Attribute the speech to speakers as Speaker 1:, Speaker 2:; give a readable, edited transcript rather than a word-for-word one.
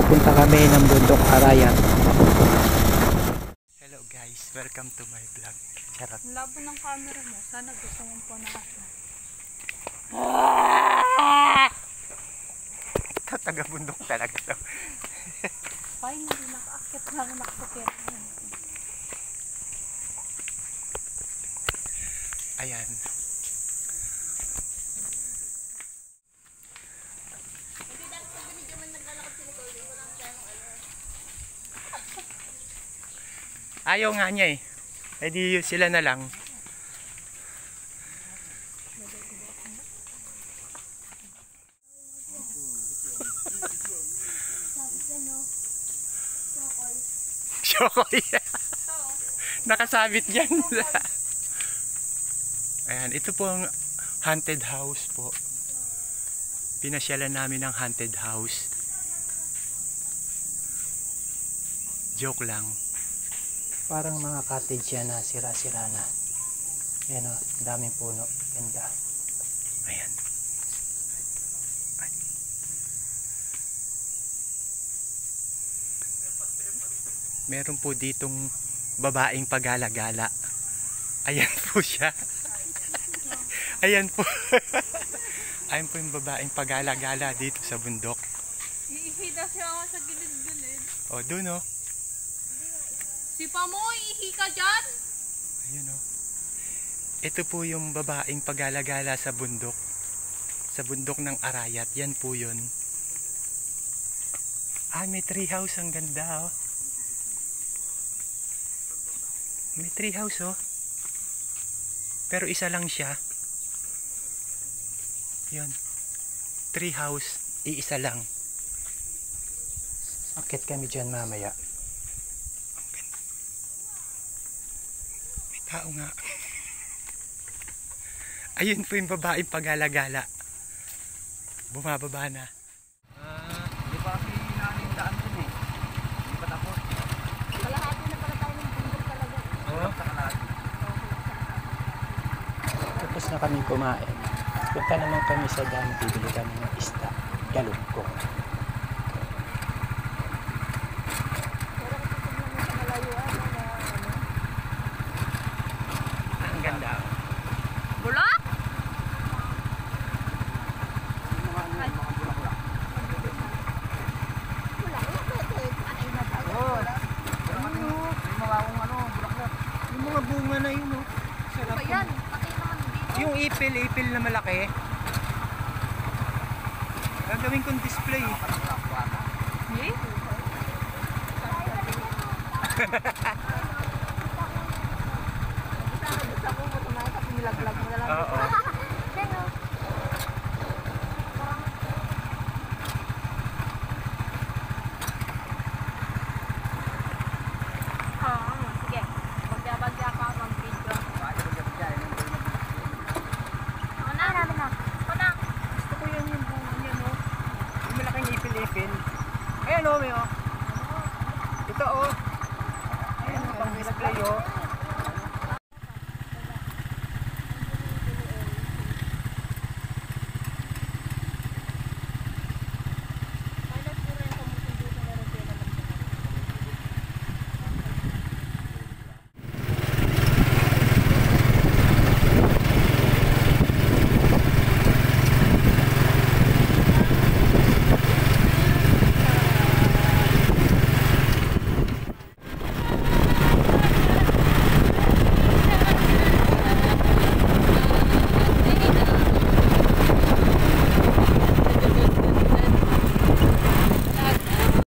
Speaker 1: pupunta kami ng Bundok Arayat. Hello guys, welcome to my vlog. Charot.
Speaker 2: Labo ng camera mo, sana gusto mong panakasya.
Speaker 1: Taga bundok talaga daw.
Speaker 2: Finally, nakaakit lang nakakakit.
Speaker 1: Ayan. Ayaw nga niya eh. Eh di sila na lang. Chokoy. Nakasabit yan. Ayan, ito po ang haunted house po. Pinasyalan namin ng haunted house. Joke lang. Parang mga cottage yan na sira-sira na. Ayan o, daming puno. Ganda. Ayan. Meron po ditong babaeng pagala-gala. Ayan po siya. Ayan po. Ayan po yung babaeng pagala-gala dito sa bundok.
Speaker 2: Iihi na siya sa gilid-gilid.
Speaker 1: O, dun o.
Speaker 2: Sipa mo, iihi ka dyan!
Speaker 1: Ayun o. Ito po yung babaeng pagala-gala sa bundok. Sa bundok ng Arayat. Yan po yun. Ah, may tree house. Ang ganda o. May tree house oh. Pero isa lang siya. Yun. Tree house. Iisa lang. Akit kami dyan mamaya. May tao nga. Ayun po yung babaeng pagala-gala. Bumababa na.
Speaker 3: Hindi pa kasi namin daan dun eh. Hindi pa tapos.
Speaker 2: Kalahati na pala tayo ng bundok talaga.
Speaker 3: Oo, sa kalahati.
Speaker 1: Tapos na kami kumain. Punta naman kami sa dam. Bibili kami ng isda. Galugkong. Ang ganda.
Speaker 2: Bulak?
Speaker 1: Yung mga bunga na yun oh. Sarap.
Speaker 2: Ayan, pati naman dito.
Speaker 1: Yung ipil na malaki. Gagawin kong display.
Speaker 2: Eh?
Speaker 1: Oo.
Speaker 2: Sige, bagya-bagya ka ng video. Ano na? Ano na?
Speaker 1: Gusto ko yan yung bunga niya no. Yung malaking ipil. Ayan oh, may oh. Ito oh. Ayan oh, pang display oh.